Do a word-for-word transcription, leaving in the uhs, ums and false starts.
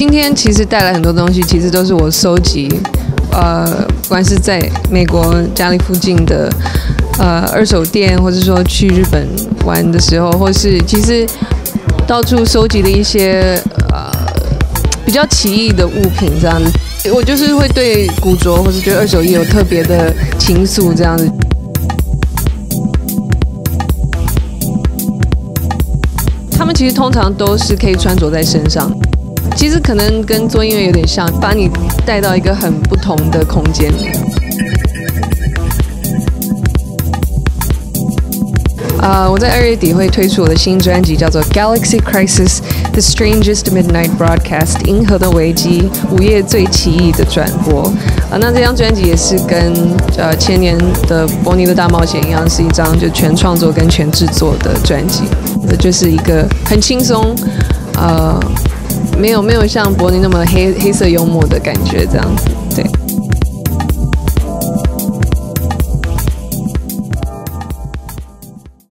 今天其实带来很多东西，其实都是我收集，呃，不管是在美国家里附近的呃二手店，或者说去日本玩的时候，或是其实到处收集的一些呃比较奇异的物品这样子。我就是会对古着或是对二手衣有特别的情愫这样子。他们其实通常都是可以穿着在身上，其实可能跟做音乐有点像，把你带到一个很不同的空间。啊、uh, ，我在二月底会推出我的新专辑，叫做《Galaxy Crisis: The Strangest Midnight Broadcast》银河的危机，午夜最奇异的转播。啊、uh, ，那这张专辑也是跟呃前年的《伯尼的大冒险》一样，是一张就全创作跟全制作的专辑。这就是一个很轻松，呃，没有没有像伯尼那么黑黑色幽默的感觉，这样子，对。